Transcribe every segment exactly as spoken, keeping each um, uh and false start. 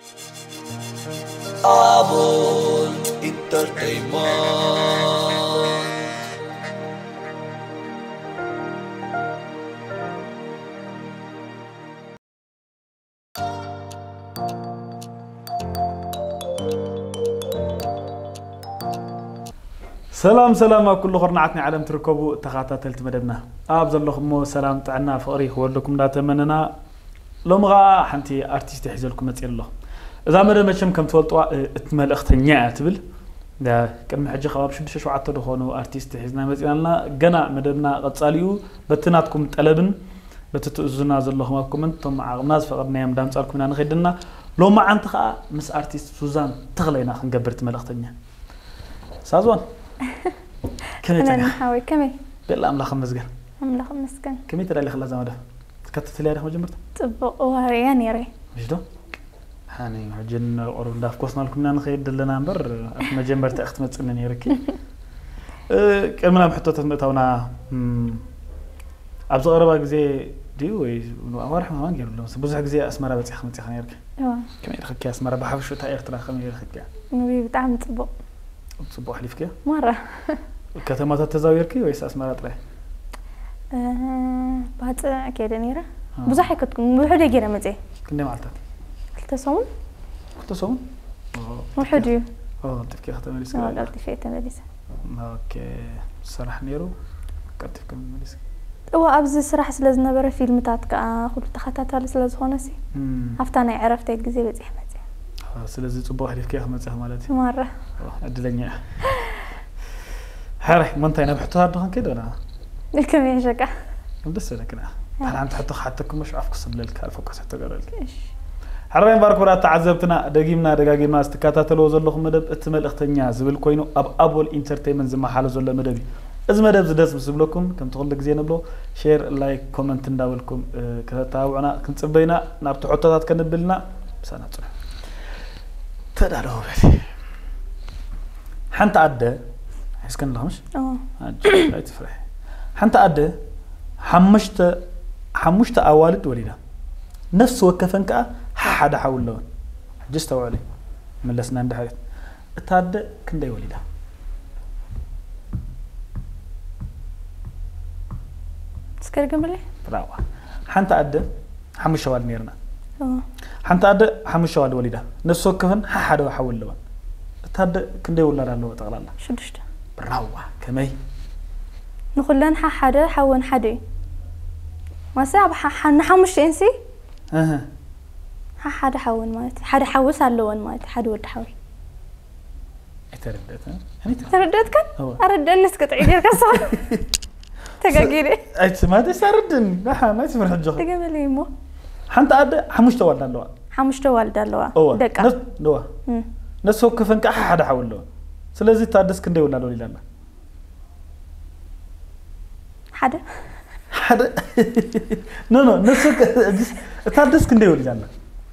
Abol Entertainment. سلام سلام كل خرنعتنا عالم تركبوا تخاطات مدبنا أبزر لكم سلام تعنا فقري خولكم لا تمننا لمغا حنتي أرتيست يحزلكم متير الله إذا مرة مشم كم تولطوا اتمال اختنيا تبل ده كم حاجة خواب شو شو عطوا دخانوا أرتيست يحزنا متيرنا جنا مدبنا قد صاليو بتناتكم تقلبن بتتوزنا زل الله ما كومنتم مع ناس فقرنا يوم دام صاركم أنا خدنا لو ما عن تخا مس أرتيست سوزان تغلينا خنجبرت مال اختنيا سازون كمي أنا نحاول كمي بالله أملاخ مسجن أملاخ مسجن كمي ترى اللي خلا زماده كتت لي رح مجمرت طب وهريان يري مش ده هاني حجن قرب داف كوسنا لكم نان خير دلنا نبر مجمرت أخت متسنني يركي كمنا محطة تمتونا أبز قربا زي ديو وأمر ما نقول له بس بزح زي أسمر بس يخمت يخني يركي كمي يركي أسمر بحف شو تاير ترى خمي يركي نبي بتعمل طبق صباح ليفك مرة كتمات التزاويركي ويس أسمر طلع ااا بعد كده نيرة بزح كنت بحد يجينا متى كنا معلتك قلت صون قلت صون وحدي اه تفكير ختم ليس اه قلت في تماريس اوكي صراحة نيرو كنت في كم مليس هو أبز صراحة سلزنا برا فيلم تاتك خلت تخطات على سلز هونسي هفتاني عرفت يجزي بزح متى سلزي صباح ليفك يا متى مالتي مرة أدلني حرح منطقة أنا بحطها دهان كده ولا كم يشجع بس لكن أنا عم تحط حتىكم مش عارف قصة ليلك عارف قصة تقرألك حرين بارك ورا تعذبتنا دقيمنا دقاقي ما استكاتات لو زلهم مدب اتمل اختنيا زبل كوينو أب أبول إنترتينمنت زي ما حاله زل مدبي إذا مدب زدس بسبلكم كم تقول لك زين بلو شير لايك كومنت نداولكم كذا تابعنا كنت سبينا نار تحطات كنبلنا بس أنا أتصرف تدارو بدي حنت عدى حسكن لهمش اه لا تفرح حنت عدى حمشت حمشت أوالد وليدا نفس وكفنك حدا حول لون جست وعلي من لسنا عند حاجة تعدى كندي وليدا تذكر قبلي براو حنت عدى حمش أوالد ميرنا اه حنت عدى حمش أوالد وليدا نفس وكفن حدا حول لون تعدى كندي ولا رانو تغلنا شو دشت براو كمي نخلن حدا حون حدي ما صعب حن حمش إنسي اها حدا حون مالتي حدا حوس على اللون مالتي حدا ود حول ترددت يعني ترددت كان أرد الناس قطعي دير كسر تقاقيري أي سمعتي سردن لا ما يسمر حجة تقابلي مو حنت عاد حمش توالد اللوا حمش توالد اللوا دقة نفس دوا نفس هو كفن كأح حدا حول اللوا سلازي تعدس كندي ولا لولي لنا حدا حدا نو نو نفس تعدس كندي ولا لنا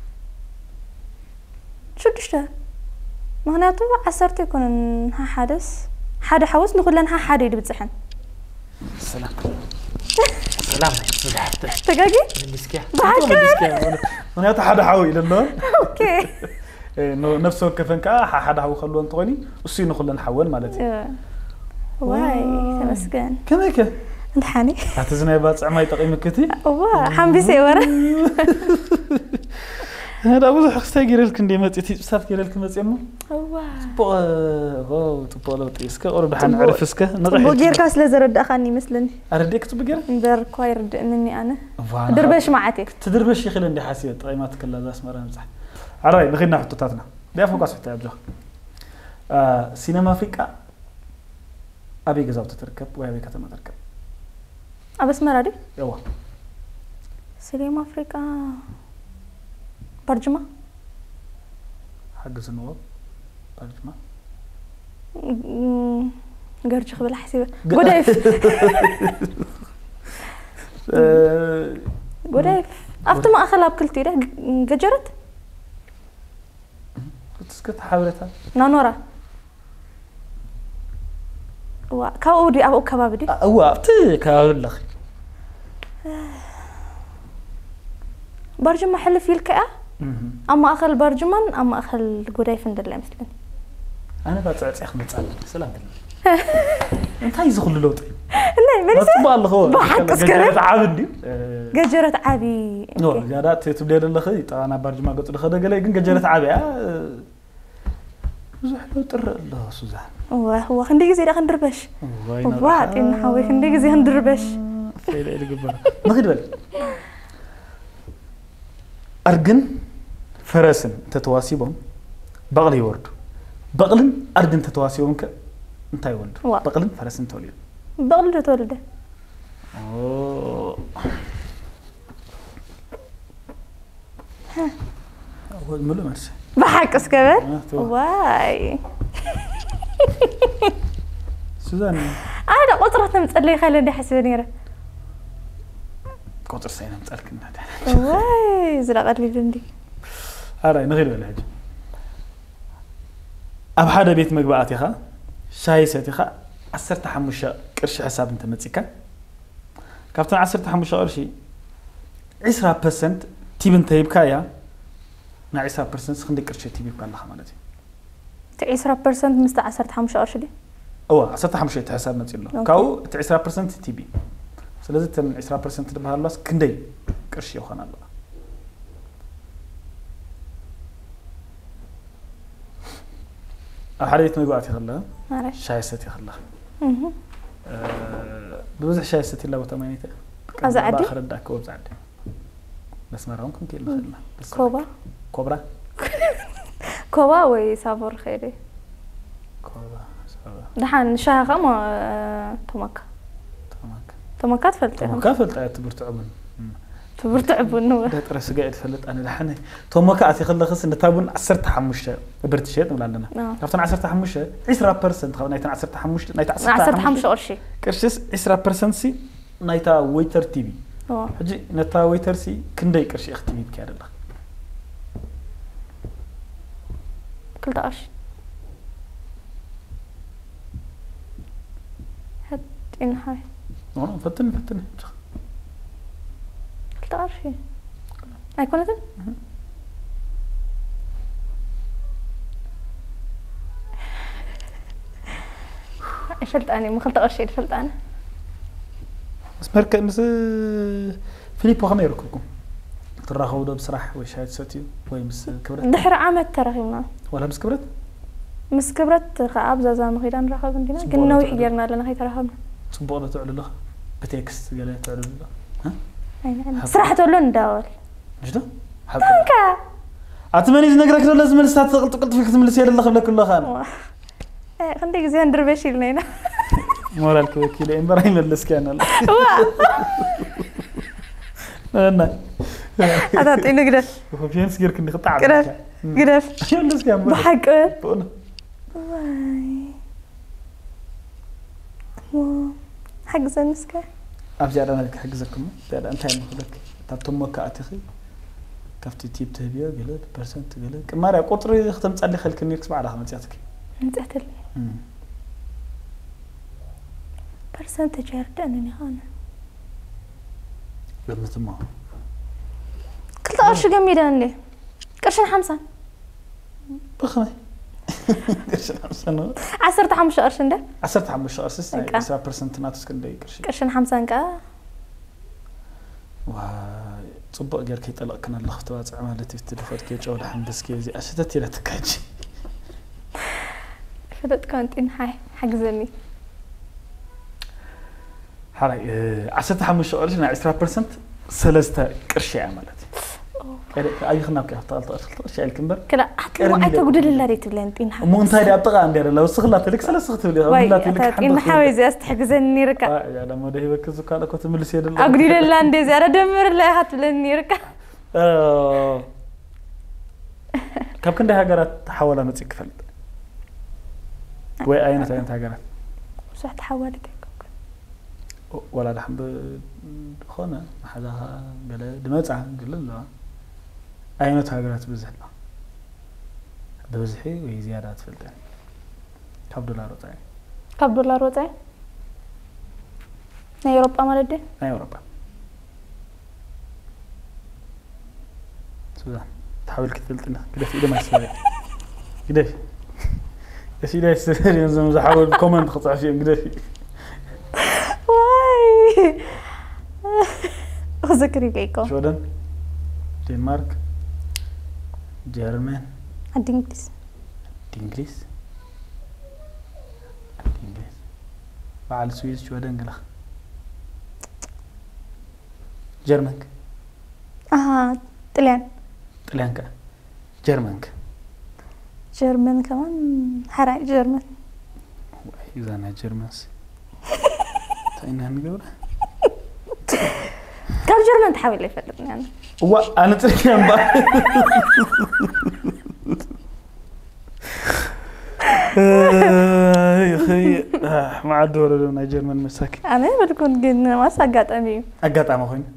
شو تشتغل مهناتو عصرت يكون ها حادث حدا حوس نقول لنا حدا يدي بتزحن سلام سلام تقاقي بالسكيا بالسكيا انا حدا حوي لنا اوكي انه نفسه كفن كا حدا حو خلون طوني وسي نقول لنا حول مالتي واي تمسكن كم هيك انحني هتزني باص عماي تقيمك كتي واه حنبسي ورا هذا أبو زح استاجر لك ندي ما تيجي بسافر لك ما تيجي واه بو هو تبولو تيسكا قرب حن عرف اسكا نضح بوجير كاس لزرد أخاني مثلني أرديك تبقر ندر كوير إنني أنا دربش معتي تدربش يخل عندي حاسية طيب ما تكلا ذا اسمه راه صح عراي نخلينا حطتاتنا ده فوق أسفل تابجه آه سينما أفريقيا أبي جزاو تتركب وأبي كتما تركب أبس مرادي يوا سينما أفريقيا برجمة حق سنوات برجمة قرج خبل حسيبه قديف قديف أفتح ما أخلها بكل تيره قجرت تسكت حاولتها نانورا وا كاودي أبو كبابدي هو أبتي كاول لخي برجم محل في الكأ أما أخل برجمان أما أخل قداي فندل مثلني أنا بتعطي أخ متصل سلام أنت عايز أخل لوطي لا بس بقى الله هو بحق جرت عابدي جرت عابي نو جرات تبدي الله خي أنا برجما قلت له خذ قال لي جرت عابي زحلو تر الله سوزان هو خندق زي ده خندربش وبعد إن حوي خندق زي خندربش فيلا اللي قبل ما خد بالك أرجن فرسن تتواسيبهم بغلي ورد بغلن أرجن تتواسيبهم ك أنت يولد بغلن فرسن تولد بغل تولد أوه ها أول ملو مرسي بحق اسكبر واي سوزان أنا قطرة متقلي خليني حسبني ره قطر سينا متقلك النادي واي زرقت لي جندي أرى نغير ولا حاجة أب حدا بيت مقبعاتي خا شاي ساتي خا عسرت حموشة قرش حساب انت متسيكا كابتن عسرت حموشة قرشي عشرة بالمئة تيبن تيب كايا نا عشرة بالمئة خندي قرش تيبي بكان لها مالتي عشرة بالمئة مست عسرت حموشة قرش دي أوه عسرت حموشة حساب متسيلو كاو عشرة بالمئة تيبي سلازم تن عشرة بالمئة دبها الله كندي قرش يوخان الله أحريت مقبعتي خلا شاي ستي خلا بوزح شاي ستي الله وتمانيته أزعدي آخر الداك وبزعد بس مرهم كم كيلو خلا كوبا كوبرا كوبا ويسافر خيري كوبا سافر دحين شاغة ما تمك تمك تمكات فلتها تمك فلتها تبرتعبن تبرتعبن نور ده ترى سجاير فلت أنا دحين تمك أتي خلا خص إن تابون عسرت حموشة برتشيت ولا لنا كفتنا عسرت حموشة عشرة بالمئة خو نايتنا عسرت حموشة نايت عسرت عسرت حموشة أرشي كرشس عشرة بالمئة سي نايتا ويتر تيبي حجي نتا ويتر سي كندي كرشي اختمي بكار الله كل ده أرشي هاد إن هاي والله فتني فتني كل ده أرشي أي كونتن فلت أنا ما خلت أرشي فلت أنا بس مركز مس فيليب وخمير يركبكم تراخوا ده بصراحة وشاهد سوتيو وين مس كبرت دحر عامة تراخينا ولا مس كبرت مس كبرت خاب زازان خيران راخب عندنا قلنا ويحجرنا لنا خي تراخبنا صبونا تعلو له بتكست قال تعلو له ها أي صراحة تقولون نداول جدا تنكا أتمنى إذا نقرأ كده لازم نستعد قلت قلت فيك تملي سير الله قبل كل خان إيه خنديك زين دربشي لنا مورا الكوكيل إبراهيم الاسكان الله أنا هذا تيني قرف هو فين سكير كني قطع قرف قرف شو الاسكان بحق بقول واي مو حق زنسكا أرجع أنا حق زكم بعد أنت هم خدك تبتم كأتخي كفتي تيب تهبيه قلت برسنت قلت كمارا قطري ختم تصلي خلك نيكس بعد خمس ياتك انت احتل برسنت جارد أنني خانة لما تما قلت أرش جميلة لي قرشن حمسان بخمي قرشن حمسان عسرت حمش قرشن ده عسرت حمش قرشن عشرة بالمئة ناتس كندي قرشن قرشن حمسان كا وا صبق غير كي طلق كنا لختواص عملتي تلفت كي جود حمدس كي زي اشتت الى تكاج فدت كنت ان هاي حجزني حراي عسرت حمش قرشن عشرة بالمئة ثلاثة قرشي عملت أي خناق كهطال طال شيء الكمبر كلا حتى ما أتقول إلا ريت بلانتين حاجة مو أنت هذي أبتغى عندي لو سخلت لك سلا سخت لي واي إن حاوي أستحجزني ركا يا لما ده هيك زكاة كنت من السيد الله أقول إلا عندي زيارة دمر لا هات بلاني ركا كم كن ده هجرت تحول أنا تكفل وين أين أنت هجرت صح تحولت ولا لحم خانة حدا قال دمتع قال لا أين تهاجرت بزحلة بزحي وزيادات في الدين كم دولار وطاي كم دولار وطاي نا أوروبا ما لدي نا أوروبا سودان تحاول كتلتنا كده في إيده ما يسوي كده ايش إذا يصير ينزل زحاول كومنت خطأ شيء كده واي أذكري ليكم شودن دنمارك جيرمان عندي إنجليز إنجليز إنجليز بعد سويس شودن قلخ جيرمانك آه طليان طليانك جيرمانك جيرمان كمان حرق جيرمان إذا أنا جيرمانس تاينا هنقول كم جيرمان تحاول يفلتني أنا هو أنا تركيان بقى يا أخي ما عاد ولا لنا جيرمان مساكين أنا بكون جن ما سقط أمي أقطع ما هون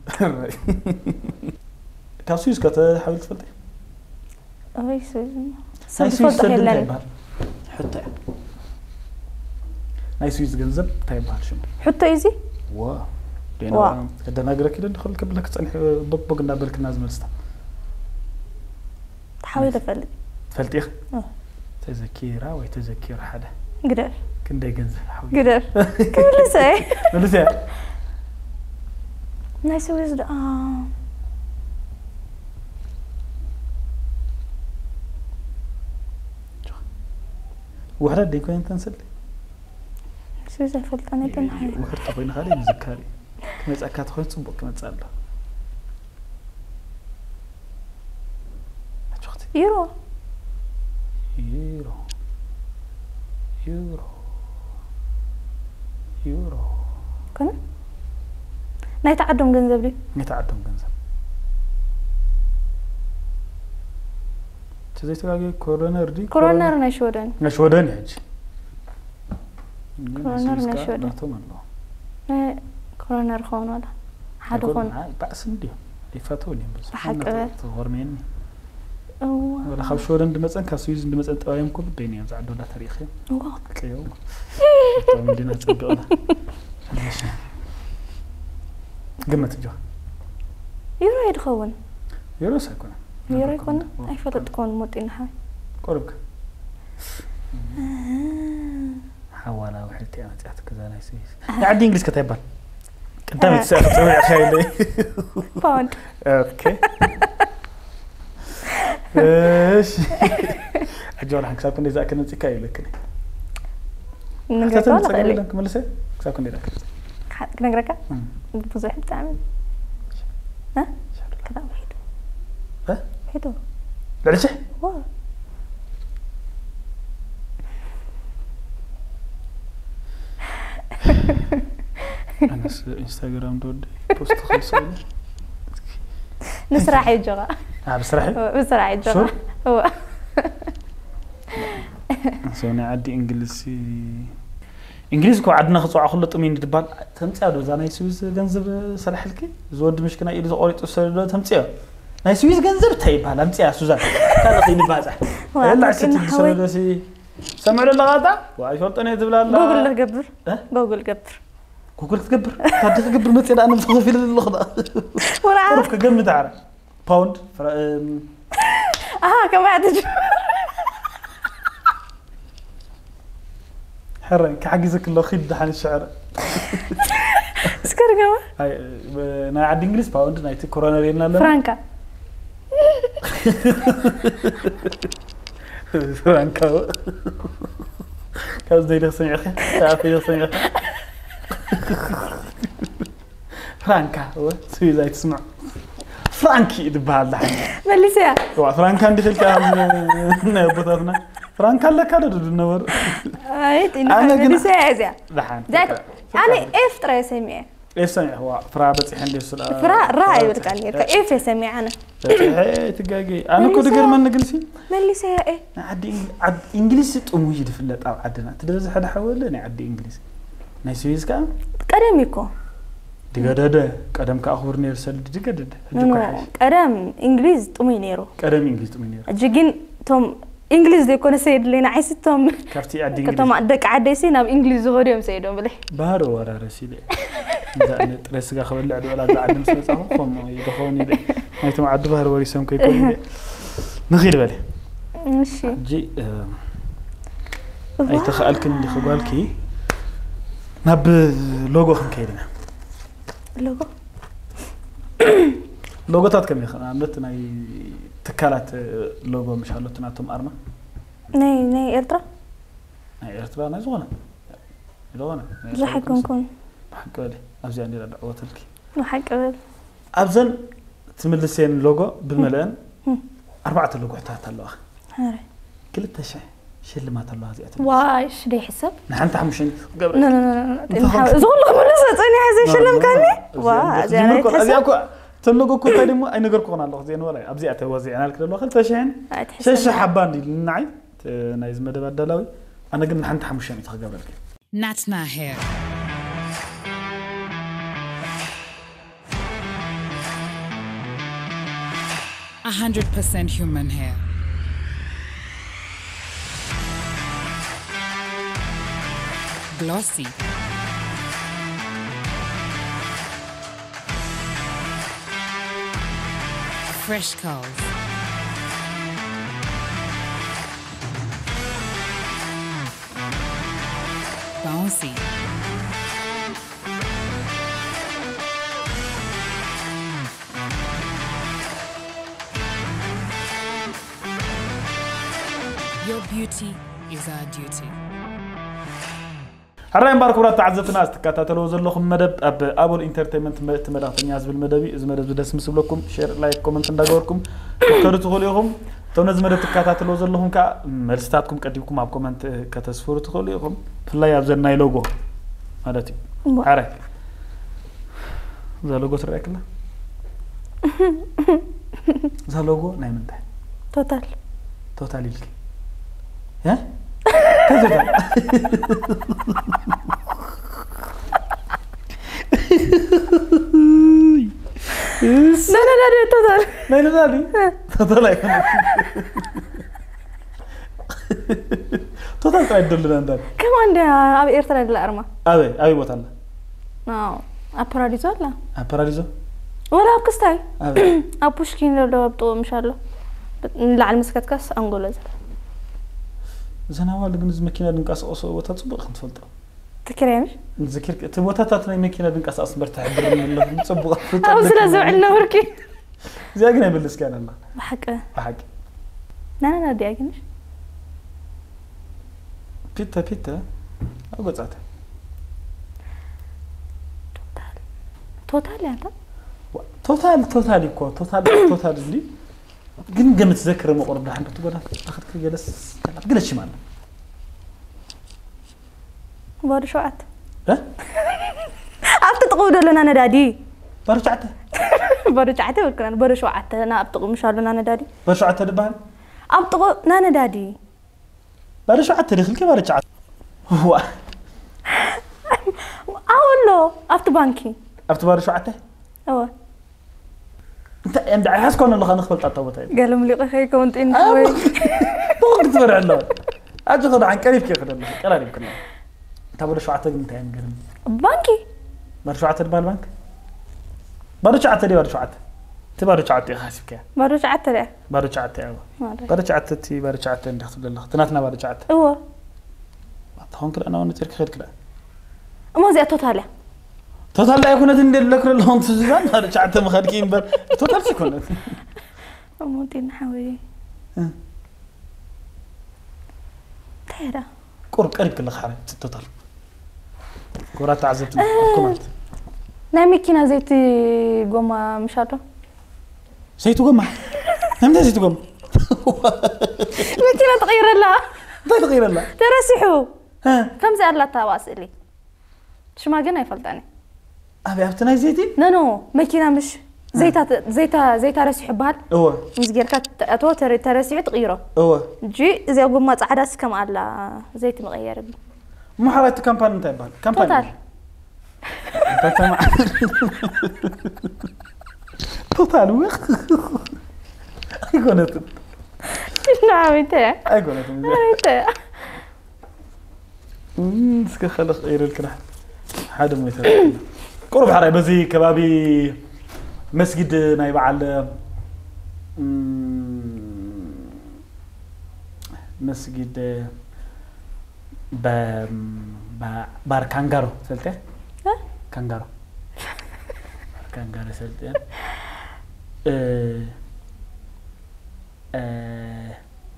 كاسويس كته حاول تفلتي أوي سوي سويس تبان حتى ناي سويس جنزب تبان شو حتى إيزي واو دينا كده نقرأ كده ندخل قبل لك تصنح بق بق نابلك الناس ملستا تحاول تفلت فلتي أخ تذكيرة وتذكير حدا قدر كندا جنزب حاول قدر كم لسه لسه ناي سويس آه وحده دي كوين تنسل سويس فلت أنا تنحي وحده بين خالي مذكري كم يتأكد خوي تصبق كم تسأله يورو يورو يورو يورو كنا نيتعدم جنزب لي نيتعدم جنزب تزاي تلاقي كورونا ردي كورونا نشودن نشودن يجي كورونا نشودن لا كورونا رخون ولا حد خون بأس نديهم يفاتوني بس حق تغور مني أوه ولا خاب شودن دمسن كاسويز دمسن توايم كل بيني زعدوا لا تاريخي أوه كيو توم دينا تبقى قمت جو يورو يدخون يورو سيكون يورو يكون أي فترة تكون موتين هاي قربك حوالا وحلتي أنا تعرف كذا لا يصير عندي إنجليز كتابة قدامي تسأل تسوي أخيلي باوند أوكي إيش أجول حق ساكن إذا كنا تكاي لكني نقرأ ولا غير لك ملسة ساكن إذا كنا نقرأ بوزح بتعمل ها كذا وحيد ها وحيدو ليش واو أنا إنستغرام دود بوست خلصوا نسرح يجرا آه بسرعة بسرعة يجرا هو سوينا عدي إنجليزي إنجليزي كو عدنا خصوصا خلة طمين دبال تمتع دو زانا يسويس جنزب صلاح لكي زود مشكنا إيدي زقوريت أسر تمتع ناي سويس جنزب تايبها لمتع سوزان كان قيني بازح يلا عسيت بسوي سي سمعوا اللغاطة وعشوطني تبلا الله جوجل له قبر جوجل قبر جوجل تقبر تادي تقبر متى أنا مصغر في اللغة ولا عارف عرف كم تعرف باوند آه كم بعد حرن كحجزك الله خد عن الشعر سكر كمان هاي نا عاد إنجليز باوند نايت كورونا رينا لا فرانكا فرانكا كاز دير سنيا تعرفي سنيا فرانكا هو سوي زي تسمع فرانكي دبال لحن مليسيا هو فرانكا عندي تلك نبضتنا فرانكا لك هذا النور ايت انا مليسيا زي لحن زي انا اف ترى سميه ايش سمع هو فرا بس عندي سؤال فرا راي ورقاني اف سميه انا ايه تقاقي انا كنت غير ما نجلسي مليسيا ايه عدي عد انجليزي طمو يد في اللطاو عدنا تدرز حدا حوالنا عدي انجليزي ناي سويس كا قدميكو دغدد قدم كاخور نير سل دغدد قدم انجليز طمي نيرو قدم انجليز طمي نيرو اجين توم انجليز دي كون سيد لينا عيستهم كافتي عدي انجليز كتوم دك عديسي ناب انجليز غوريوم سيدو بلي بارو ورا رسيلي زاني ترسغا خبل لعد ولا زعدم سيصاو قوم يدخوني دي نايتم عد بهر وريسم كيكون نغير بالي ماشي جي اي تخالك اللي خبالكي ناب لوجو خن كيدنا لوجو لوجو تات كم يخنا عملت ناي تكالات لوجو مش حلوت ناتهم ارما ناي ناي ارترا ناي ارترا ناي زغنا زغنا راح يكون كون حق بالي ابزي عندي دعوتلك حق بالي ابزن تملسين لوجو بالملان أربعة لوجو تاعت الله هاري كلتا شيء شلمات الله زيت واش دي حسب نحن تحمشين لا لا لا زغل مرسات انا حزي شلم كاني وا زين ازياكو تلوجو كو قديمو اي نغير كون الله زين ولا ابزي اتوزي انا لك لو خلت شيء شش حبان دي نعي نايز مدب ادلاوي انا قلنا نحن تحمشين تخغبلك Natna hair one hundred percent human hair. Glossy. Fresh curls. Bouncy. Your beauty is our duty. حرام باركورات تعزتنا استكاتاتلو زلخم مدب اب ابل انترتينمنت تمداختني ازبل مدبي از مدب دس مسبلكم شير لايك كومنت نداغوركم تكرتو خليهم تونز مدب تكاتاتلو زلخم كا مرستاتكم قديكم اب كومنت كتسفروا تخليهم فلاي ابزناي لوجو مالتي عرك ذا لوجو تريكلا ذا لوجو ناي منت توتال توتال لك ها كذا لا لا لا توتال لا لا لا توتال توتال تايدل لنا كمان ده ابي ارتلا الارما ابي ابي بوتال اه اباراديزو لا اباراديزو ولا بكستاي ابي ابوشكين لو بطو ان شاء الله لا على مسكتكاس انغولز زنا والد جنز ماكينه دنقاس اوسو وتتصبق نتفلطو تكريمش نذكر تبوتاتات ناي ماكينه دنقاس اصبر تحبر من الله نصبق او سلا زعلنا بركي زياغنا يبلس كان الله بحق بحق لا لا لا دياغنش بيتا بيتا اقصات توتال توتال انت توتال توتال يكو توتال توتال دي ግን ገምትዘክር መቆረብ ዳህን ትጎዳ አخذ ከገለስ ገለሽ ማለት ባዶ ሸዋት እ አፍተ ጥቁደለና ነዳዲ ባዶ ጫተ ባዶ ጫተ ወልከና ባዶ ሸዋት ና አብጥቁም ሻለና ነዳዲ ባዶ ሸዋት ደባል አብጥቁ ና ነዳዲ ባዶ ሸዋት ደخلك ባዶ ጫተ ዋ አውሎ አፍተ ባንኪ አፍተ ባዶ ሸዋት አዎ انت عند حاسكون الله خلينا نخلط الطوبه قالوا لي خي كنت انت وين طول تفرع له اجي خذ عن قريب كيف خذ قريب كله انت بده شو عتق انت يعني قريب بانكي بده شو عتق بالبنك بده شو عتق بده شو عتق تبارك شو عتق حاسبك بده شو عتق بده شو عتق بده شو عتق تي بده شو عتق انت خذ الله تناتنا بده شو عتق هو هون كده انا ونترك خير كده ما زي توتال توتال لا يكون عندي لك لهم تزان هذا شعت مخالكين بر توتال سكون ممكن نحاول ها تيرا قرب قريب كل خارج توتال كرات تعزبت كومنت لا مكينا زيتي قوما مشاتو زيتو قوما نعم زيتو قوما مكينا تغير لها تغير لها ترسحو ها كم زار لا تواسلي شو ما قلنا يفلتاني ابي افتناي زيتي نو نو ماكينه مش زيتا زيتا زيتا رسح بحال هو مزغيركا اتو تر ترسح تغيره هو جي زي قوما صعداس كم على زيت مغير مو حرات كامباني انت يبال كامباني توتال توتال وخ ايغونت نعم انت ايغونت انت امم سك خلق غير الكلام حدا ما يترك قرب حراي بزي كبابي مسجد ناي بعل مسجد ب ب بار كانغارو سلتة ها كانغارو كانغارو سلتة اه اه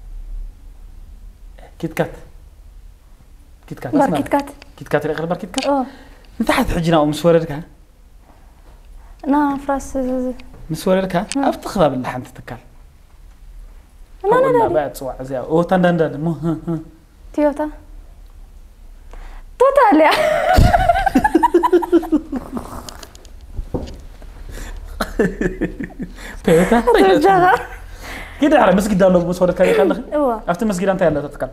كيت كات كيت كات بار كيت كات كيت كات اللي بار كيت كات اه انت حد حجنا مسوررك نا فراس مسوررك افتخذ باللحن تتكل لا لا لا بعد صوع زي او تندند مو تويوتا توتال يا تويوتا كده على مسجد دالو مسوررك كان خلخ ايوا افتى مسجد انت يلا تتكل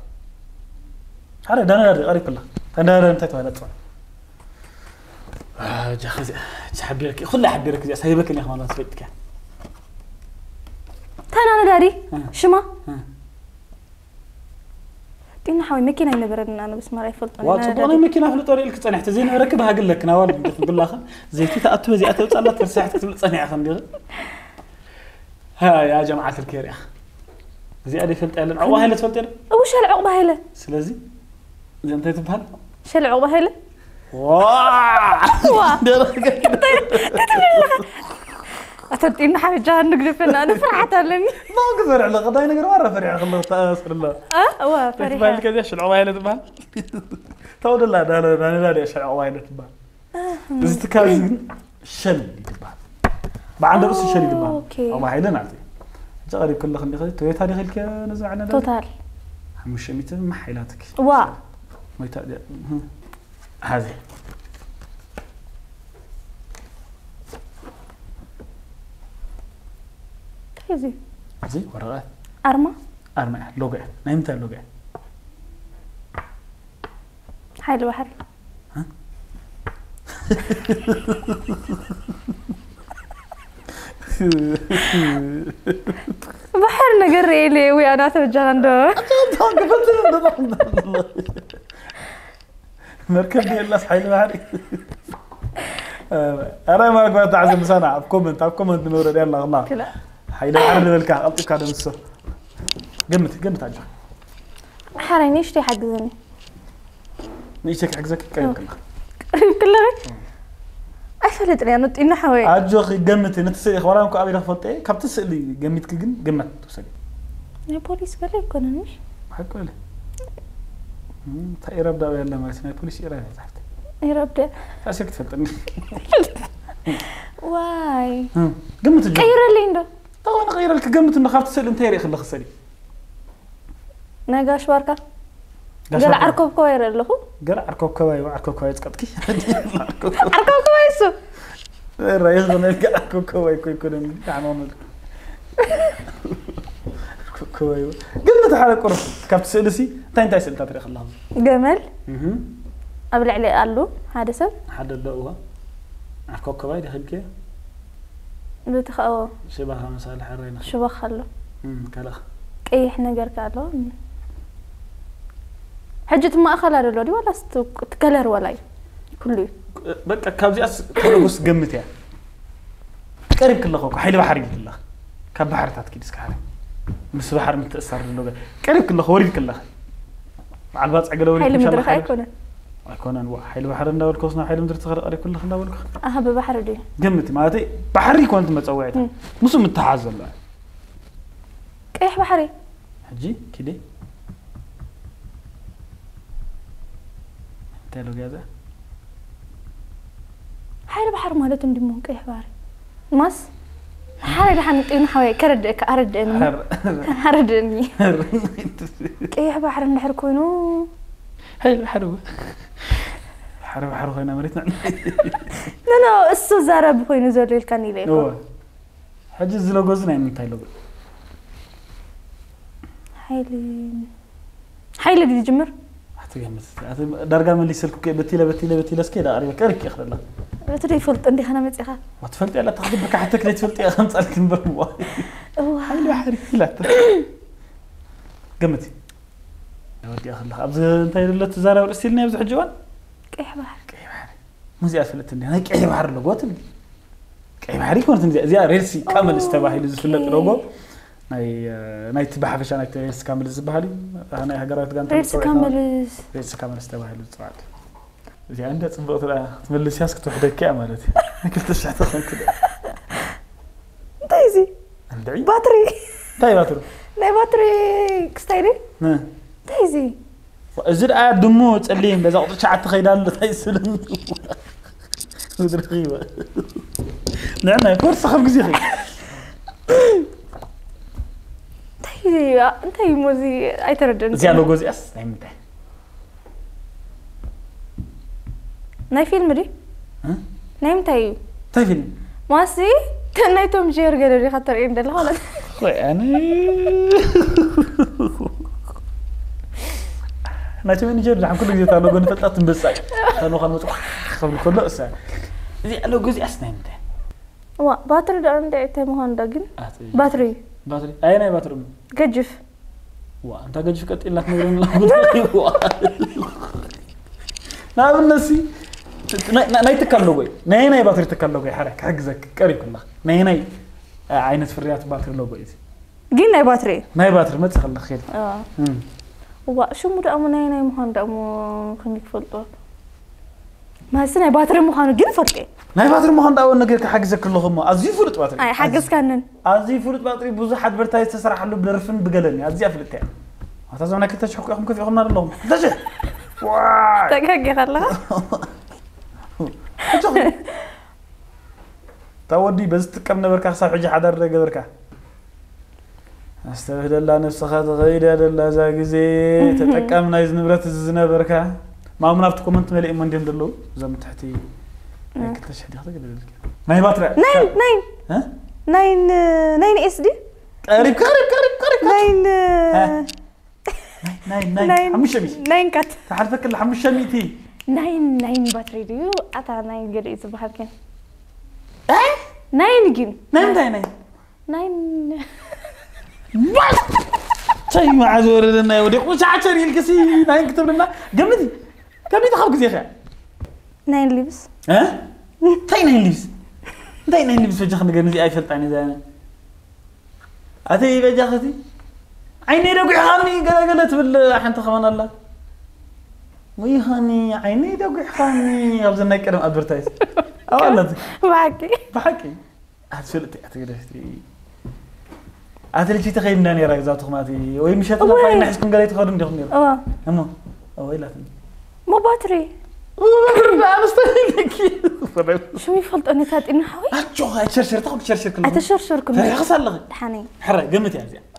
هذا دانا قريب كله انا انت توالت اه جاخذ حبيرك خلي حبيرك زي سايبك يا اخوان سفيتك تانا انا داري شما تينا حوي ماكينه ينبرنا انا بس ما رايفلط انا انا ماكينه في الطريق اللي كنت زين اركبها اقول لك نوال بدك نقول لها زيتي تاتو زي اتو صلات فرساحه تبل صنيعه خندق ها يا جماعه الخير يا اخ زي ادي فلت قال عقبه هيله تفلت وش العقبه هيله سلازي زي انت تبهل شو العقبه هيله واه أتدين حاجة جان نقلفنا أنا فرحت لني ما قدر على غداي نقدر مرة فرح خلص تأثر الله أه أوه فرح تبان كذا إيش العوايل تبان تقول الله ده أنا أنا لا إيش العوايل تبان إذا تكازين شل تبان بعد رأس الشل تبان أو ما هيدا نعطي جاري كله خلي خلي توي تاريخ الك نزعنا توتال مش ميت محيلاتك وا ما يتأدي هذه زي زي ورقة أرما أرما لوجا نايمتها لوجا هاي البحر ها بحر نقري لي ويا ناس بجاندو مركب دي الله حي البحر أنا ما قلت أعزم سنة بكومنت بكومنت نور يلا الله كلا حيدا عرض بالك أعطيك هذا السر قمت قمت عجوا حريني اشتي حق زني نيشك حق زك قريب كله قريب كله أفلت لي أنا تينا حوي عجوا قمت نتسي إخوانهم كأبي رفضت إيه كم تسألي قمت كجن قمت تسألي يا بوليس قال لي كنا نش حق ولا تأيرب ده ولا ما اسمه بوليس إيران تحت يرب ده أشك تفتني واي قمت الجو غير اللي عنده طبعا غير لك قمت إنه خافت تسأل أنت يا ريخ اللي خسري ناقاش باركا قال عركوب كوير اللي هو قال عركوب كواي وعركوب كواي تقطكي عركوب كويسو الرئيس غنى عركوب كواي كوي كون يعنون عركوب كواي قمت على القرب كابت سألسي تاين تاي سألت تاريخ الله جمل قبل عليه قال له هذا سب حد اللقوة عركوب كواي دخل كي بتخاو شبهها مسألة حرينا شو بخله امم كلا اي احنا قال قالوا حجة ما اخل على لوري ولا تكلر ولا كله بقى كابزي اس كله بس قمت يعني قريب كله خوك حيل بحري بالله كاب بحر تاتكي ديسك حري مس بحر متأثر اللغة قريب كله خوري كله مع الباص عقلوا حيل مدرخ ايكون ايكون انواع حيل بحر ندور كوسنا حيل مدرخ قريب كله ندور اه ببحر دي قمت مالتي بحري كنت متصوعتها مش متحازل لا كيح بحري حجي كده تالو جازة حيل بحر مالته ندمون كيح بحري ماس حرد حنطين حوي كرد كارد اني حرد اني كيح بحر نحر كونو هاي الحرب حرب حرب هنا مريتنا لا لا السو زارب خوينو زولي الكاني ليكو هو حجز لو جوزنا من تايلو حيلي حيلي دي جمر حتى جمس درجة من اللي سلكك بتيلا بتيلا بتيلا سكيدا قريبا كارك يا أخي الله بتري فلت عندي خنا متسخة ما تفلتي إلا تاخذ بك حتى كليت فلتي خمس ألف بربوا حيلي حري لا قمتي يا ودي أخي الله أبز أنت يلا تزارع ورسلني أبز حجوان كيح بحر كيح بحر مو زي أفلتني أنا كيح بحر لو قوتني كيح بحري كنت زي زي ريسي كامل استباحي لزفلت لوجو ناي ناي تبع فيش أنا ريس كامل الزبالي أنا هجرت جانت ريس كامل ريس كامل استوى هلو صعد زي عندها تنبغ تلا تمل سياسك تروح دكة مالتي كنت شحت خن كده تايزي عندي باتري تاي باتري لا باتري كستايري نه تايزي زر عاد دمو تسلين بس أقطع شعت خيدان تايسلم ودرخيبة نعم كورس خم جزيري تايزي تاي موزي أي تردد زيادة جوزي أس نعم تاي ناي فيلم دي ها نايم تاي تاي فيلم ماسي تنايتهم جير قالوا لي خطر إيه ده الحالة خوي أنا أنا تمني جير لحم كل جزء تانو قلنا فتاة تنبساي تانو خان متوح خان كله أسا زي لو جزء أس نايم تاي وا باتري ده عندي تاي مهان داقن باتري باتري أين أي باتري قجف وا أنت قجف كت إلا تنورين لا قدري لا بالنسي ناي تكلم لوجي ناي ناي باتري تكلم لوجي حرك حجزك قري كله ناي ناي عينة فريات باتري لوجي قلنا ناي باتري ناي باتري ما تخلى خير اه وا شو مود أمو ناي ناي مهان ده أمو خليك فلتو ما هسه ناي باتري مهان قل فرقه ناي باتري مهان ده أول نقول كحجزك كلهم أزي فلت باتري أي حجز كانن أزي فلت باتري بوزو حد برتاي تسرح له بلرفن بقلني أزي أفلت يعني هذا زمان كنت أشوف أخم كيف أخم نار لهم دجى واي تكاكي خلا تودي بس تكمل بركة صاحب حاجة حدا رجع بركة استغفر الله نفسك غير هذا الله زاجزي تتكلم نايز نبرة الزنا بركة ما منافق كومنت ملئ من دين دلو زم تحتي كنت شهدي هذا كده ما هي باترة ناين ناين ها ناين ناين اس دي قريب قريب قريب قريب ناين ناين ناين حمش شمي ناين كات تعرفك اللي حمش شميتي ناين ناين باتري ديو أتا ناين قري إذا كان إيه ناين جين ناين ناين ناين شيء ما عزور لنا يودي وش عشر يلكسي ناين كتب لنا قمدي قمدي تخاف كذي خير ناين لبس ها تاي ناين لبس تاي ناين لبس وجه خلنا قمدي أي فلت عني زانا أتي بجا خدي عيني رقع خاني قال قالت بال حنت خمان الله وي خاني عيني رقع خاني قبل زنا كلام أدفرتايز أولاد بحكي بحكي هتفلت أتقدر أتلي شيء تخيل ناني راك زاوت خماتي وي مشات لا فاين نحسكم قالت خادم دي خمير أوه أما أوه لا مو باتري لا مستحيل شو يفلت أني تات إنه حوي أتشو هاي شرشر تاخد شرشر كله أتشرشر كله فريق خسر لغي حنين حرق قمت يعني زين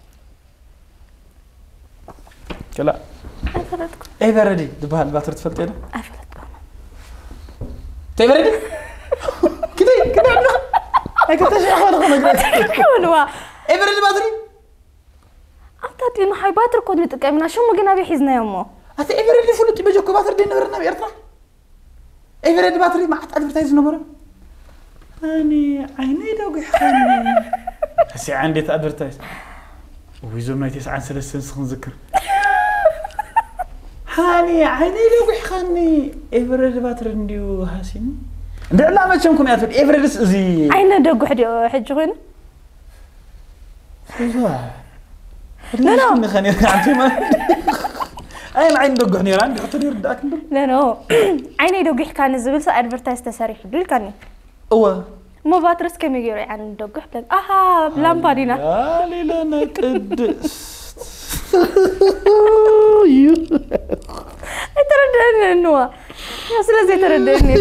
كلا أفلتكم أي بردي دبها الباتر تفلت كده أفلتكم تي بردي كده كده عندنا أي كنت أشياء أخوان أخوان أقرأ كونوا أي بردي باتري أنت إنه حي باتر كود متكامنا شو ما جينا بيحزنا يومه هذا أي بردي فلت بيجوك باتر دين نبرنا بيرتنا أي بردي باتري ما حد أدفرتايز نبرة أني عيني دوقي خاني هسي عندي تأدفرتايز ويزوم نايتي ساعة ثلاث سنين سخن ذكر هاني عيني دوقي خاني أي بردي باتري نديو هاسين لا لا ما تشمكم يا أطفال إيفريدس زي عينه دوق حد حد غين لا لا من خنير عم تما أين عين دوق خنير عندي حط لي رداك لا لا عيني دوق كان الزبل سا أدفرتايز تساريح دول كاني هو ما باترس كم يجي عن دوق حلك آها بلامبارينا يا ليلا نقدس ترددني إنه أصلا زي ترددني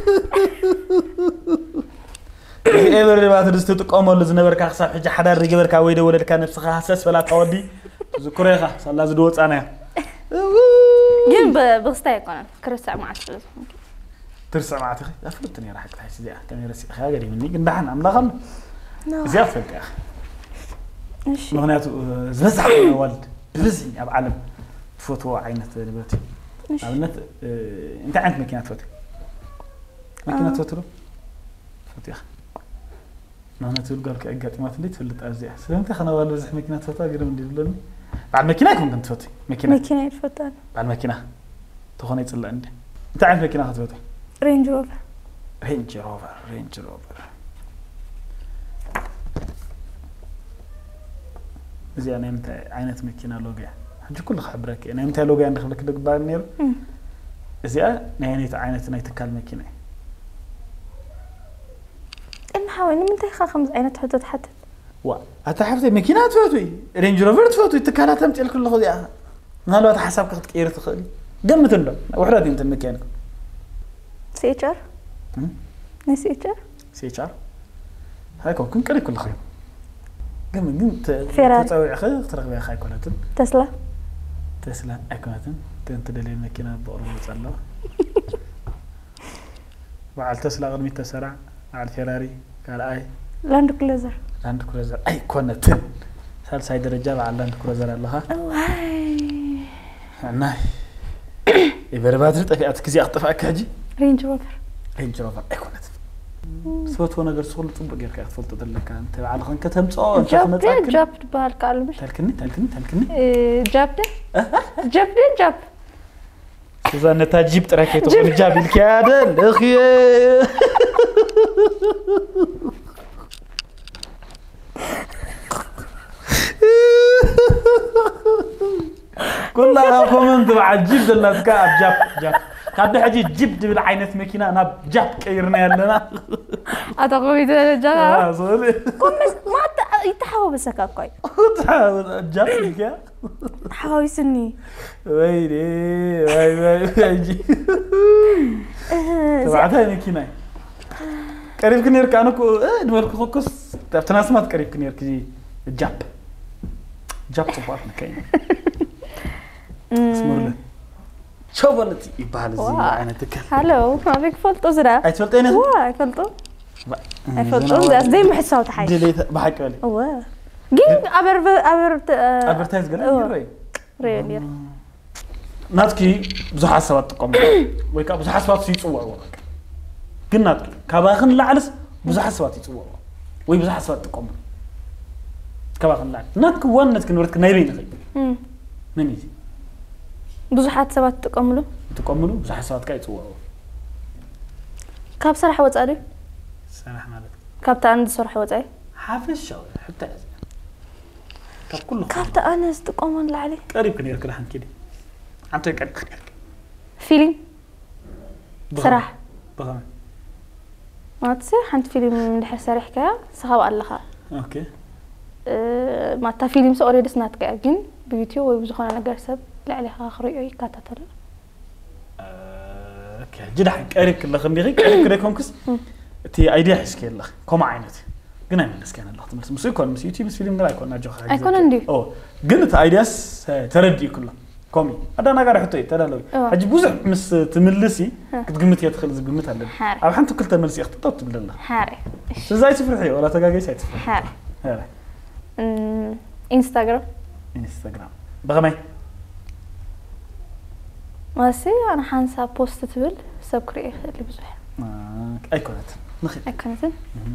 إيه بري ما تدرس تقوم ولا زنبر كخصاب حاجة حدا رجبر كويدا ولا كان نفسها حساس ولا تودي ذكريها صار زدوت أنا جيم بغستاي كنا كرسع مع الفلوس ترسع مع تخي أفلتني راح تحس زي كان يرسي أخي قريب مني قلنا إحنا عم نغم زي أفلت يا أخي مغنيات زبزع ولد بزني أب علم فوتو عينة دلوقتي عملت أنت عندك ماكينة فوتو ماكينة فوتو فوتو يا أخي نحن تقول قال كأجت ما تلي تفلت أزياء سلامت خنا والله زح ماكينة فوتو قريب من دلوقتي بعد ماكينة كم كنت فوتو ماكينة ماكينة فوتو بعد ماكينة تخوني تصل عندي أنت عندك ماكينة فوتو رينج روفر رينج روفر رينج روفر زي أنا متى عينت مكينة لوجيا حجي كل خبرك أنا متى لوجيا عندك لك دق بانير زي نهاية عينت نهاية تكال مكينة إن حاول من تخا خمس عينت حطت حتى وا أتحفظ مكينات فاتوي رينج روفر فاتوي تكالات تمتي الكل خذيها نالو حساب كنت كير تخلي قمت له وحرادي أنت المكينة سيتشر نسيتشر سيتشر هاي كون كن كلي كل خير قم قمت فيراري تسوي أخي اخترق بيا خاي كونتن تسلا تسلا أكونتن تنت دليل مكينة بقرب وصلنا وعلى تسلا غير ميت تسرع على فيراري قال أي لاند كروزر لاند كروزر أي كونتن سال سايد الرجال على لاند كروزر الله واي أنا يبرر باتري طفي أتكزي أطفأ كهجي رينج روفر رينج روفر أي كونتن سوت وانا غير سولت بقير كاع تفلت دلك انت على خن كتمصو انت جاب جاب بال قال مش تلكني تلكني تلكني جاب جاب جاب اذا انت جيب تراكيتو جاب لك يا دل اخي كلها كومنت بعد جيب دلك جاب جاب كابي حاجي جبت بالعينة مكينة أنا جاب كيرنا لنا أتقولي ده جاب آه صوري كم ما يتحاول بس كاكوي تحاول جاب لك تحاول سني ويلي وي وي وي تبعتها مكينة قريب كنير كانوا كو دمر كوكس تناسمات قريب كنير كذي جاب جاب صباح مكينة اسمه له شوفلتي يبال زي أنا تكلم. هلو ما بيك فلتو زرا. أي فلتيني؟ واه فلتو. أي فلتو زرا زي ما حسوا تحيش. دليت بحكي لي. واه. جيم أبر أبر أبرتايز قال ري. ري ري. ناتكي بزح حسابات تقوم. ويك بزح حسابات يتصور وراك. قلنا كباخن لعلس بزح حسابات يتصور. وي بزح حسابات تقوم. كباخن لعلس. ناتك وان ناتك نورتك نايبين خي. أمم. منيزي. ብዙሓት ሰባት ተቀምሉ ተቀምሉ ብዙሓት ሰባት ካይ ጽዋው ካብ ስራሕ ወጻኢ ስራሕ ማለት ካብታ አንድ ስራሕ ወጻኢ ሓፈሻው ሕታ ካብ ኩሉ ካብታ ኣነስ ተቀመን ላዕሊ ቀሪብ ክንር ክራሕን ከዲ አንተ ቀሪብ ክንር ፊልም ስራሕ በኸመ ማትሰ ሓንቲ ፊልም እንድሕር ሰሪሕካ ስኻብ ኣለኻ ኦኬ ማታ ፊልም ሰ ኦሬዲ ስናትካ ግን ብዩቲዩብ ወይ ብዙኾነ ነገር ሰብ لعلي خاخري أي كاتاتل. اوكي جدا قريب كله خميري قريب كده كونكس تي ايديا حسكي الله كوم عينت قنا من اسكان الله تمس مسو يكون مس يوتيوب فيلم لا يكون ناجو حاجه يكون عندي او قلت ايدياس تردي كله كومي هذا نغير حطي تدلو حجي بوزح مس تملسي كتقمت يدخل زقمت على او حنت كل تملسي اخطط بالله حاري زي تفرحي ولا تقاقي سايت حاري حاري انستغرام انستغرام بغمي ماشي أنا حنسى بوست تبل سبكري اللي بزح. آه أي كانت نخي. أي كانت.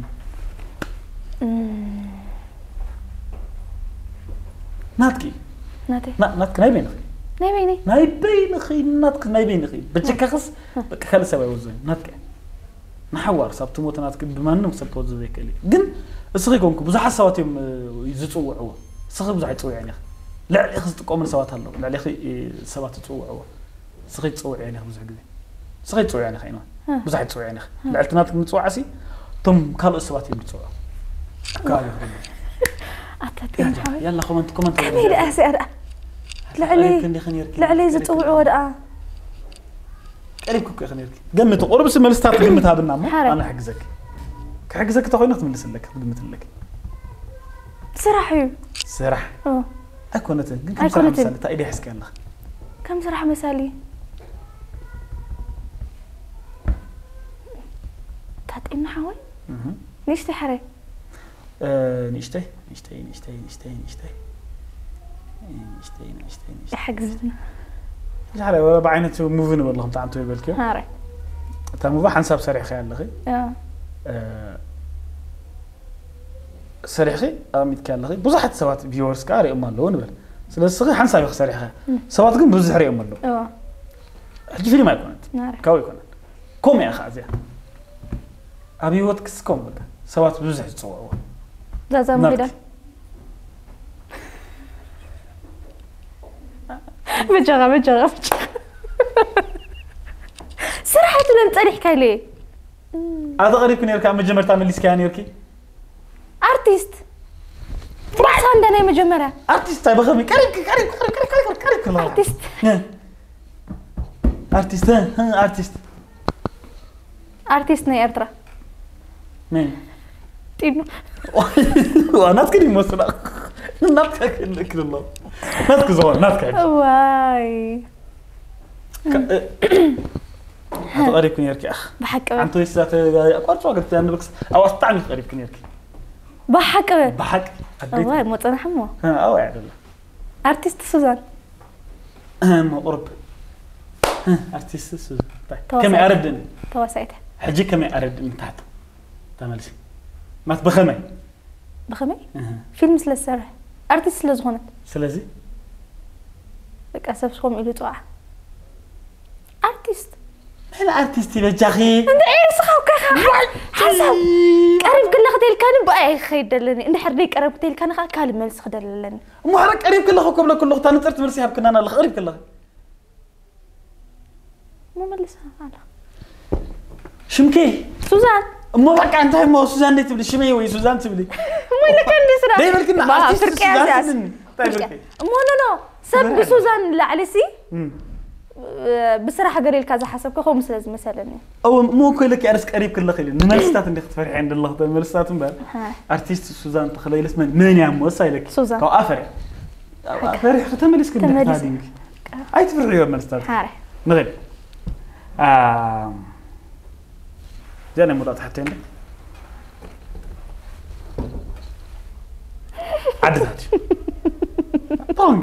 ناتكي. ناتي. نا ناتك نايبين نخي. نايبيني. نايبين نخي ناتك نايبين نخي. بتشك خص بكخل سوي وزين ناتك. نحوار صابت موت ناتك بمنهم سبوت زي كلي. جن الصغير كونكم بزح سواتهم يزتوا عوا. صغير بزح يتسوي يعني. لا يخص تقوم سوات هلا. لا يخي سوات تسوي عوا. صغير تسوي يعني بزح جدي. صغير تسوي يعني خينا. بزح تسوي يعني. العلتنات متسوي عسي. ثم كل سواتي متسوي. كاري. أتاتين حوي. يلا كومنت كومنت. كمير أسي أرى. لعلي. لعلي زتوع ودا. قريب كوك خنيرك. قمت قرب سمل ستات قمت هذا النام. أنا حجزك. كحجزك تخوي نخدم لسلك قمت لك. سرحي. سرح. أه. أكونت. كم سرح مثالي تأيدي حس كأنه. كم سرح مثالي؟ تات إن حوي؟ اها. نيشتي حري. آه نيشتي نيشتي نيشتي نيشتي نيشتي نيشتي نيشتي نيشتي. حجزنا. جعله ولا بعينته موفين والله هم تعمتوا يبالك. هاري. تامو بحن ساب سريع خيال لغي. آه. سريع خي أميت كان لغي بزحت سوات فيورس كاري أمان لون بل. سلسلة حن ساب سريع خيال. سوات كم بزحري أمان لون. آه. حجي فيلم ما يكونت. ناري. كوي يكونت. كوم يا أخي أبي واتكس كوم بقى. سوات بزحت صوّا. زازا مبيدا. بجغا بجغا سرحت لن تصريح كايلي هذا غريب كن يركع مجمر تعمل لي سكان يركي ارتيست فرحت عندنا مجمرة ارتيست طيب غمي قريب قريب قريب قريب قريب كله ارتيست ارتيست ها ارتيست ارتيست ني ارترا مين تينو وانا تكلم مثلا ناتك كل الله ناتك زوال ناتك واي هذا قريب كن يركي اخ بحق انتو يسات اقوال شو قلت انا بس او استعمل قريب كن يركي بحق بحق والله مو صنع حمو ها او يعدل ارتيست سوزان ام قرب ارتيست سوزان طيب كم اردن توسعت حجي كم اردن من تحت تملسي ما تبخمي بخمي فيلم مثل السرح ارتيست لزغنت سلازي بك اسفكم الى طوع ارتيست انا ارتيست بجاخي انت عير سخاو كخا حسب قريب كل خديل كان باي خيدلني ان حرني قريب كل كان كال ملس خدللني مو حرك قريب كل خو قبل كل خطان صرت مرسي حب كنا انا قريب كل مو ملسها على شمكي سوزان مو بقى انت مو سوزان دي تبلي شمي وي سوزان تبلي مو اللي كان يسرا دايما كنا ارتيست سوزان طيب مو نو نو سب سوزان لا عليسي بصراحه قريل كذا حسب خو مسلز مثلا او مو كلك يارس قريب كل خيل نملستات اللي تفرح عند الله تملستات من ارتيست سوزان تخلي اسمه من يا مو سايلك سوزان كو افرح افرح تملس كل هذيك اي تفرحي ملستات هاي مغرب اه جاني مضات حتى عندك عددات طونج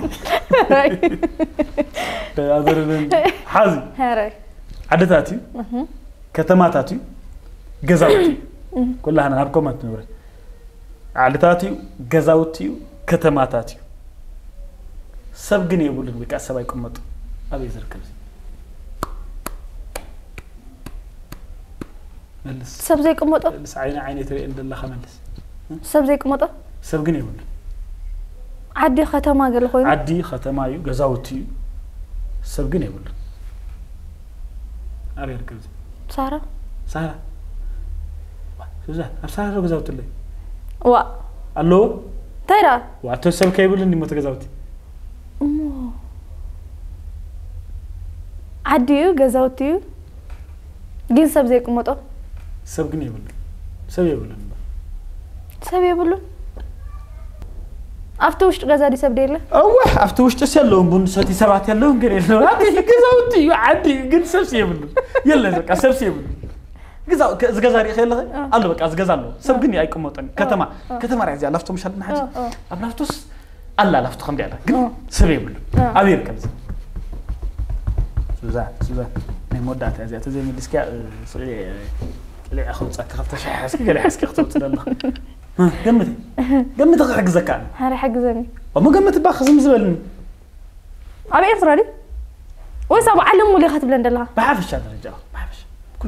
هذا حازي هاي عدداتي كتماتاتي جزاوتي كلها انا هبكم تنور عدداتي جزاوتي كتماتاتي سبقني يقول لك اسبا يقمط ابي زركل ملس سب زي قمطه ملس عيني عيني تري عند الله خملس سب زي قمطه سبقني يقول عدي ختما قال خويا عدي ختمايو جزاوتي سبقني يقول ابي ركز ساره ساره سوزان ساره جزاوت لي وا الو تيرا واتو سبك يقول اني متجزاوتي امو عدي جزاوتي جين سب زي قمطه سبقني يقول سبي يقول سب يقولوا افتوش غزادي سب ديله اوه افتوش تسلون بن ساتي سبعت يلون غير لو هذه جزاوتي عدي قد سبسي يقول يلا بقى سبسي يقول غزاو غزاري خيل الله بقى غزالو سبقني ايقمطن كتما كتما رايزي لفتو مش هلنا حاجه ابلافتوس الله لفتو خم دياله غن سبي يقول ابير كبز سوزان سوزان ني مودات ازي تزي مدسكا سوري اللي اخذ صك خفت شحسك قال حسك خطوت الله ها قمتي قمتي حق زكاه هاري حق زني وما قمت باخذ مزبل ابي افرادي ويصاب علم ولي خاتب لندلها بعرفش هذا الرجال بعرفش كله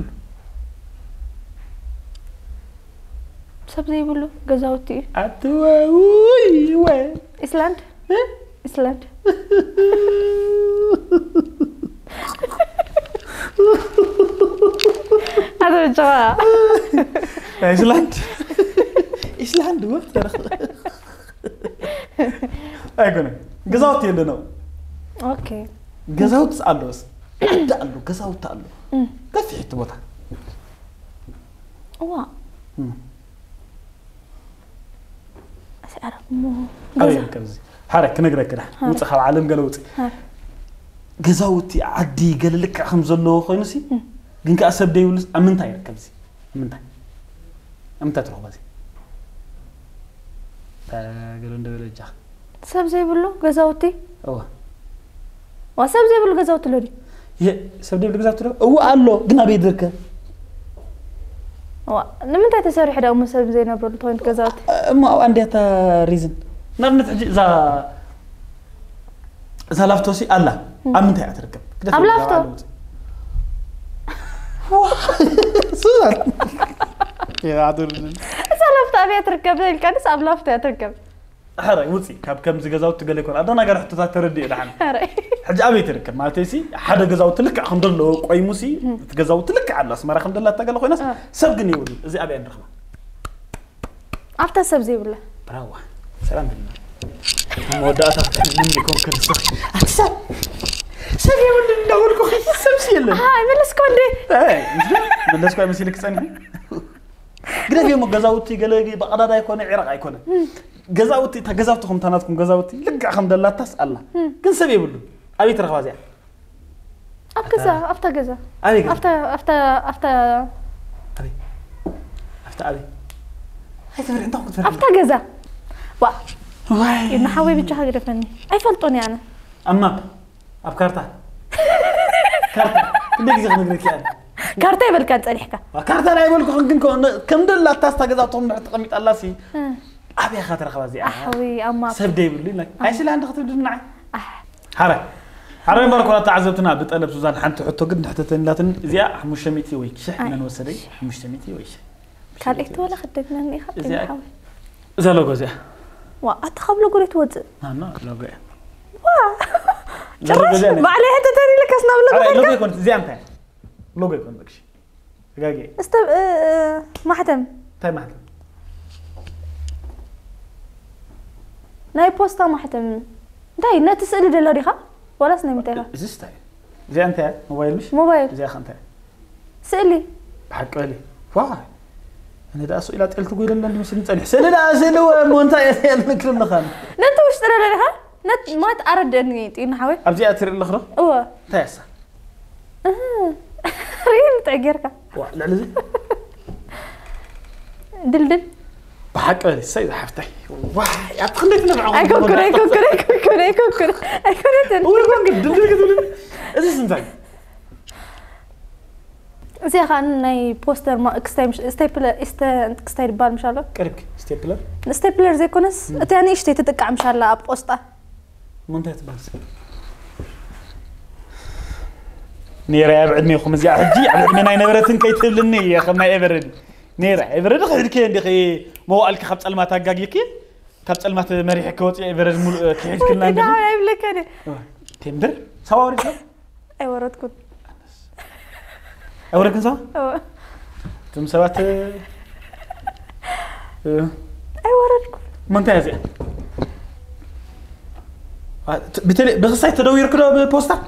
سب زي يقولوا غزاوتي اتوي وين ايسلاند ايسلاند هذا الجواب ايسلاند ايسلاند وقت ايكونه غزاوتي لنا اوكي غزاوت سالوس قالوا غزاوت قالوا كيف يحتوتها وا اسعر مو ابي كرزي حرك نقرا كده وصخ العالم قالوت غزاوتي عدي قال لك خم زلو خوينسي ግን ከአሰብ ደይውልስ አምንታይ ረከብዚ አምንታይ አምንታይ ትሮህ ባዚ ታገለ እንደበለጃ ሰብ ዘይ ብሎ ገዛውቲ አዎ ወሰብ ዘይ ብሎ ገዛውቲ ለዲ የ ሰብ ደይ ብሎ ገዛውቲ አዎ አሎ ግን አበይ ድርከ አዎ ለምንታይ ተሰርሕ ዳው ሰብ ዘይ ነብሩ ተወንት ገዛውቲ እማ አንዲያታ ሪዝን ናብነት እጂ ዛ ዛ ላፍቶሲ አላ አምንታይ አትረከብ አብላፍቶ سوزان يا عدل سلفت ابي تركب الكنس ابلفت تركب حري وصي كاب كم زغزاو تقول لك انا غير حطها تردي دحن حري حج أبي تركب ما تيسي حدا جزاو تلك خندل له قيموسي تجزاو تلك على اسمها خندل لا تقل خويناس سبقني يقول زي أبي أنرخبه أفتح سبزي ولا براو سلام بالله موداتها من يكون كل صح أتسب سبي ولا نقول كوخي سبسي يلا هاي ملس كوندي هاي مش ملس كوي مسيلك ثاني قلت يوم جزاوتي قال بقى دا يكون عراق يكون جزاوتي تجزاوتكم تناتكم جزاوتي لك خمد الله تسأل كن سبي بلو أبي ترى خازي أفكزا أفتح جزا أبي أفتح أفتح أفتح أبي أفتح أبي هاي تفرق أنت أخذ فرق أفتح جزا وا واي إن حاوي بتشها كده فني أي فلتوني أنا أما أبكارتا كارتا كندي جزء من الكيان كارتا بالكاد أريحك كارتا أنا يقول لكم كن كم دل لا تستجزاوتهم نعتقمت الله سي أبي خاطر خوازي أحوي أما سبدي بلي لك هاي سلا عندك تدنا حرا حرا مبارك ولا تعذبتنا بتقلب سوزان حنت حطو قد حتى تنلاتن زيا مشتميتي ويك شحنا نوسدي مشتميتي ويش قال إيه ولا خدتنا إني خدتنا حوي زا لوجو زيا وا أتخبلو قريت وز أنا لوجو وا جرش ما عليه حتى تاني لك أصلا ولا ولا لوجو يكون زي أنت لوجو يكون بكشي دقيقة است ما حتم طيب ما حتم ناي بوستا ما حتم داي نا تسألي دلاري خا ولا سنة متاعها زيستاي زي أنت موبايل مش موبايل زي أخنت سألي بحق لي واي أنا دا سؤالات قلت تقول لنا مش نتسأل حسين لا أسأله مونتا يسأل نكلم نخان نت وش ترى لها نت ما تعرض إني تين حوي أبدي أثير الأخرى أوه تاسع ريم تعجرك وا لا لزي دلدل بحق لي السيد حفتي واي أتخليتنا معهم أكون كري أكون كري أكون كري أكون كري أكون تن هو يكون قد دلدل كده إيش سنتاج زي خان ناي بوستر ما إكستايم ستيبلر إست إكستاير بال إن شاء الله قريبك ستيبلر ستيبلر زي كونس تاني إيش تتتقع إن شاء الله أب بوستا منتهى بس نيرة أبعد مي خمس يا حجي على من أين برتن كي تبلني يا خم ما يبرد نيرة يبرد خير كين دقي مو قالك خبز المات هجاج يكين خبز المات مريح كوت يبرد مول كيد كلنا عندنا نعم يبلك أنا تندر سواري شو أي وردكم أوريكم سوا أوه تم سوات أي وردكم منتهى بتلي بخصائص تدوير كده ببوستا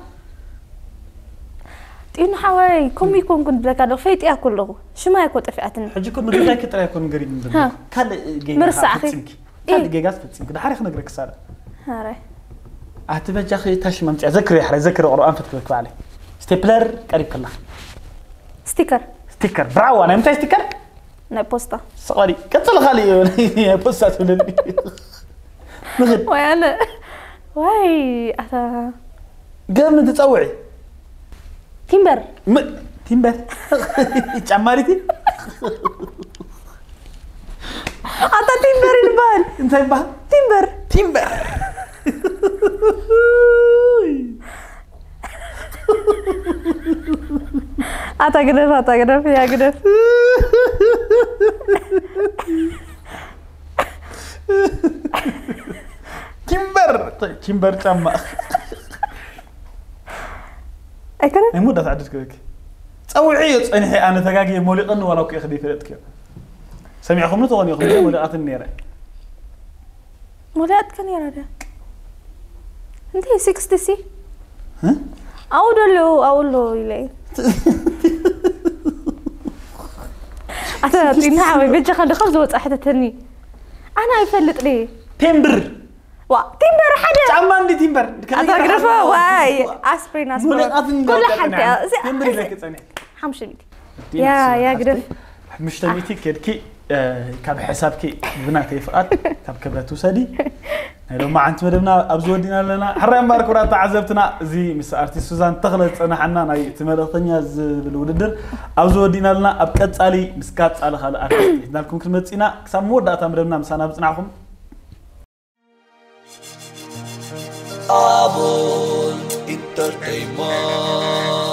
إنه حوالي كم يكون كنت لك هذا فيت يأكل له شو ما يكون تفعتنا حجي كون نقول لك ترى يكون قريب من ذلك كل جيجا مرسى أخي كل جيجا فتسمك ده حريق نقرأ كسارة هاي أعتبر أخي تاش ما ذكر يا حري ذكر القرآن فتكلك عليه ستيبلر قريب كله ستيكر ستيكر براو أنا متى ستيكر ناي بوستا صغاري كتل خالي يا بوستا تقولني نغد وأنا واي أتا قام تتصوعي تيمبر م... تيمبر جمارتي أتا تيمبر البال انت يبقى تيمبر تيمبر أتا قدف أتا قدف يا قدف تيمبر طيب تيمبر جمع أكنا أي مدة تعدد كذاك تصوعي أنا أنا تجاجي مولقن ولا كي أخذي فريتك سمعكم نتواني أخذي مولقات النيرة مولات كان يرادا أنتي سكستي سي ها أقول له أقول له إلي أتا تينا عمي بيجي خلي خبز وتأحد تاني أنا يفلت ليه تيمبر وا تيمبر حدا عمان دي تيمبر أتا قرفة واي أسبرين أسبرين كل حتى تيمبر لك تصنع حمش بيدي يا يا قرف مش تبيتي كذي كاب حسابك بناتي فقط كاب كبرتو سدي لو ما أنت مدمنا أبزو دينا لنا حرام بارك ورا تعذبتنا زي مس أرتيست سوزان تخلص أنا حنا ناي تمرقنيا ز بالوددر أبزو دينا لنا أبكت علي مسكات على خال أرتيست نالكم كلمة سينا سمود داتا مدمنا مسانا بصنعهم Abon Entertainment